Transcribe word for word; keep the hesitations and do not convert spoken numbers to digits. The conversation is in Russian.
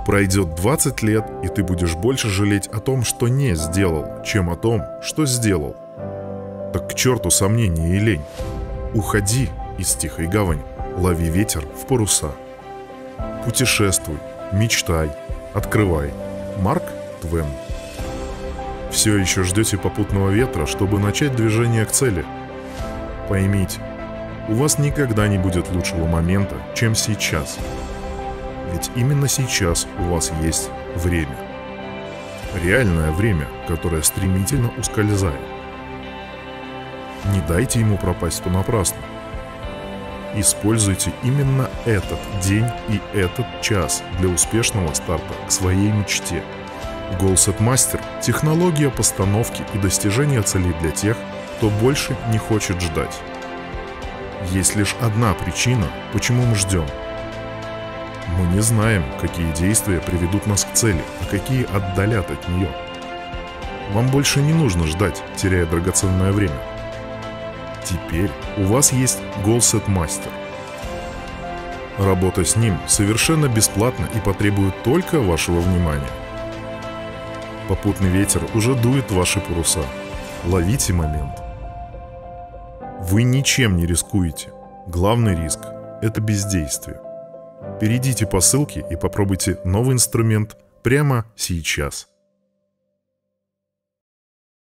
Пройдет двадцать лет, и ты будешь больше жалеть о том, что не сделал, чем о том, что сделал. Так к черту сомнения и лень. Уходи из тихой гавани, лови ветер в паруса. Путешествуй, мечтай, открывай. Марк Твен. Все еще ждете попутного ветра, чтобы начать движение к цели? Поймите, у вас никогда не будет лучшего момента, чем сейчас. Ведь именно сейчас у вас есть время. Реальное время, которое стремительно ускользает. Не дайте ему пропасть понапрасну. Используйте именно этот день и этот час для успешного старта к своей мечте. Goalset Master – технология постановки и достижения целей для тех, кто больше не хочет ждать. Есть лишь одна причина, почему мы ждем. Мы не знаем, какие действия приведут нас к цели, а какие отдалят от нее. Вам больше не нужно ждать, теряя драгоценное время. Теперь у вас есть Goalset Master. Работа с ним совершенно бесплатна и потребует только вашего внимания. Попутный ветер уже дует ваши паруса. Ловите момент. Вы ничем не рискуете. Главный риск – это бездействие. Перейдите по ссылке и попробуйте новый инструмент прямо сейчас.